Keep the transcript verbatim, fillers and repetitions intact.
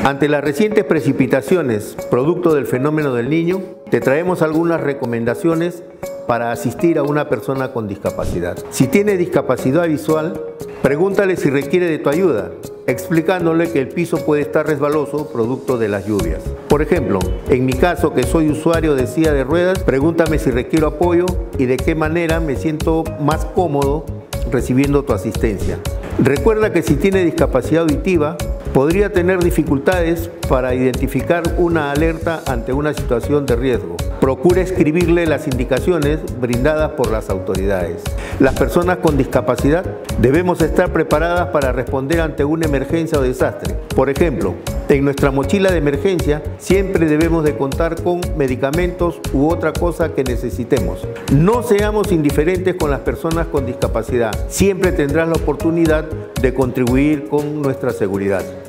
Ante las recientes precipitaciones, producto del fenómeno del Niño, te traemos algunas recomendaciones para asistir a una persona con discapacidad. Si tiene discapacidad visual, pregúntale si requiere de tu ayuda, explicándole que el piso puede estar resbaloso producto de las lluvias. Por ejemplo, en mi caso, que soy usuario de silla de ruedas, pregúntame si requiero apoyo y de qué manera me siento más cómodo recibiendo tu asistencia. Recuerda que si tiene discapacidad auditiva, podría tener dificultades para identificar una alerta ante una situación de riesgo. Procura escribirle las indicaciones brindadas por las autoridades. Las personas con discapacidad debemos estar preparadas para responder ante una emergencia o desastre. Por ejemplo, en nuestra mochila de emergencia siempre debemos de contar con medicamentos u otra cosa que necesitemos. No seamos indiferentes con las personas con discapacidad. Siempre tendrás la oportunidad de contribuir con nuestra seguridad.